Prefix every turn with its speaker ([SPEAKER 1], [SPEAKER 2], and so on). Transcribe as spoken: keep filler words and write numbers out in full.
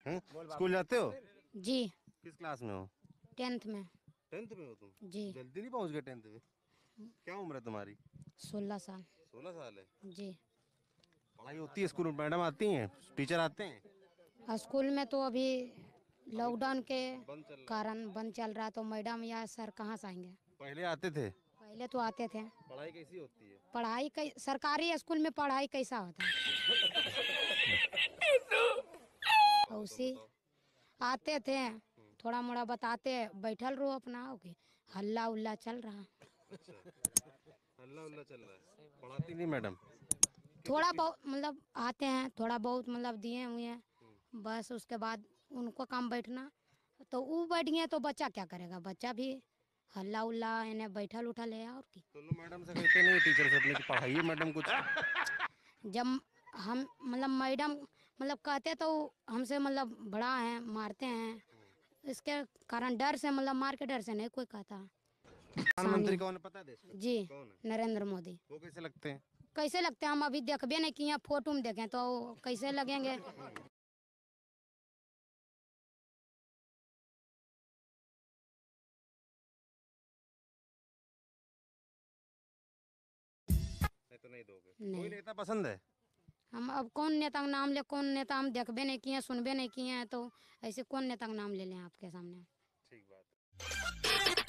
[SPEAKER 1] हैं? स्कूल जाते हो?
[SPEAKER 2] जी।
[SPEAKER 1] किस क्लास में हो?
[SPEAKER 2] टेंथ में।
[SPEAKER 1] टेंथ में हो तुम?
[SPEAKER 2] जी।
[SPEAKER 1] जल्दी नहीं पहुंच गए टेंथ में? क्या उम्र है तुम्हारी?
[SPEAKER 2] सोलह साल।
[SPEAKER 1] सोलह साल है।
[SPEAKER 2] जी।
[SPEAKER 1] पढ़ाई होती है स्कूल में? मैडम आती हैं, टीचर आते हैं?
[SPEAKER 2] और स्कूल में तो अभी लॉकडाउन के
[SPEAKER 1] बंद चल रहा है।
[SPEAKER 2] कारण बंद चल रहा है, तो मैडम या सर कहाँ से आएंगे।
[SPEAKER 1] पहले आते थे?
[SPEAKER 2] पहले तो आते थे।
[SPEAKER 1] पढ़ाई कैसी होती है?
[SPEAKER 2] पढ़ाई कई सरकारी स्कूल में पढ़ाई कैसा होता है।
[SPEAKER 1] बताओ, तुम
[SPEAKER 2] उसी
[SPEAKER 1] बताओ।
[SPEAKER 2] आते थे, थोड़ा मोड़ा बताते, बैठल रहो अपना, ओके। हल्ला उल्ला चल रहा।
[SPEAKER 1] अच्छा, हल्ला उल्ला चल रहा है। पढ़ाती नहीं मैडम?
[SPEAKER 2] थोड़ा बहुत मतलब आते हैं, थोड़ा बहुत मतलब दिए हुए हैं, बस उसके बाद उनको काम बैठना, तो वो बैठ गए तो बच्चा क्या करेगा। बच्चा भी हल्ला उल्ला इन्हें बैठल उठल है और की।
[SPEAKER 1] तो लो, मैडम से कहते नहीं टीचर से अपने कि पढ़ाइए मैडम कुछ?
[SPEAKER 2] जब हम मतलब मैडम मतलब कहते तो हमसे मतलब बड़ा है, मारते हैं, इसके कारण डर से मतलब मार के डर से नहीं कोई कहता।
[SPEAKER 1] प्रधानमंत्री कौन है पता है देश का?
[SPEAKER 2] जी,
[SPEAKER 1] कौन है?
[SPEAKER 2] नरेंद्र मोदी।
[SPEAKER 1] वो कैसे लगते हैं?
[SPEAKER 2] कैसे लगते हैं हम अभी देखबे नहीं किए, फोटो में देखें तो कैसे लगेंगे।
[SPEAKER 1] नहीं तो नहीं दोगे? कोई
[SPEAKER 2] नहीं,
[SPEAKER 1] नेता पसंद है?
[SPEAKER 2] हम अब कौन नेता का नाम ले, कौन नेता हम देखबे नहीं किए, सुनबे नहीं किए हैं, तो ऐसे कौन नेता का नाम ले लें आपके सामने।
[SPEAKER 1] ठीक बात है।